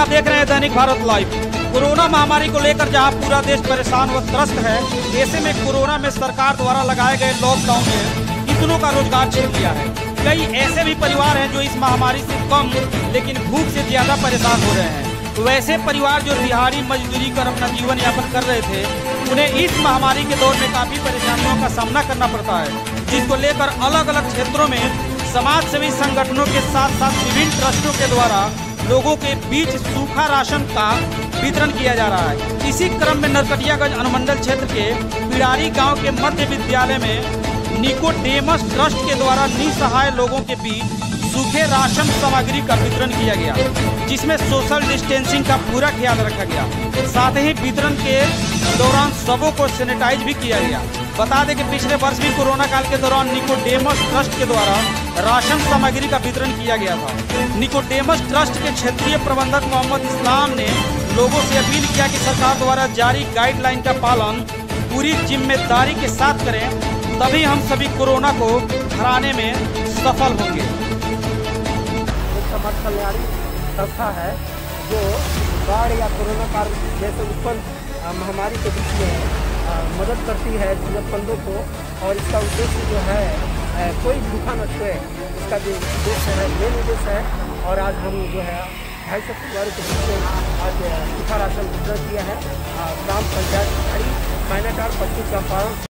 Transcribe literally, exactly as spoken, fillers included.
आप देख रहे हैं दैनिक भारत लाइव। कोरोना महामारी को लेकर जहां पूरा देश परेशान व त्रस्त है, ऐसे में कोरोना में सरकार द्वारा लगाए गए लॉकडाउन ने कितनों का रोजगार छीन लिया है। कई ऐसे भी परिवार हैं जो इस महामारी से कम लेकिन भूख से ज्यादा परेशान हो रहे हैं। वैसे परिवार जो दिहाड़ी मजदूरी कर अपना जीवन यापन कर रहे थे, उन्हें इस महामारी के दौर में काफी परेशानियों का सामना करना पड़ता है, जिसको लेकर अलग अलग क्षेत्रों में समाज सेवी संगठनों के साथ साथ विभिन्न ट्रस्टों के द्वारा लोगों के बीच सूखा राशन का वितरण किया जा रहा है। इसी क्रम में नरकटियागंज अनुमंडल क्षेत्र के पिड़ारी गांव के मध्य विद्यालय में निकोडेमस ट्रस्ट के द्वारा निसहाय लोगों के बीच सूखे राशन सामग्री का वितरण किया गया, जिसमें सोशल डिस्टेंसिंग का पूरा ख्याल रखा गया। साथ ही वितरण के दौरान सबों को सैनिटाइज भी किया गया। बता दें कि पिछले वर्ष भी कोरोना काल के दौरान निकोडेमस ट्रस्ट के द्वारा राशन सामग्री का वितरण किया गया था। निकोडेमस ट्रस्ट के क्षेत्रीय प्रबंधक मोहम्मद इस्लाम ने लोगों से अपील किया कि सरकार द्वारा जारी गाइडलाइन का पालन पूरी जिम्मेदारी के साथ करें, तभी हम सभी कोरोना को हराने में सफल होंगे। समाज कल्याणी संस्था है जो बाढ़ या कोरोना काल जैसे उत्पन्न महामारी के बीच में मदद करती है जरूरतमंदों को, और इसका उद्देश्य जो है कोई भूखा न सोए, इसका जो उद्देश्य है मेन उद्देश्य है। और आज हम जो है ढाई सौ परिवारों के बीच में आज सूखा राशन वितरण किया है। ग्राम पंचायत मैनाटार पश्चिम चंपारण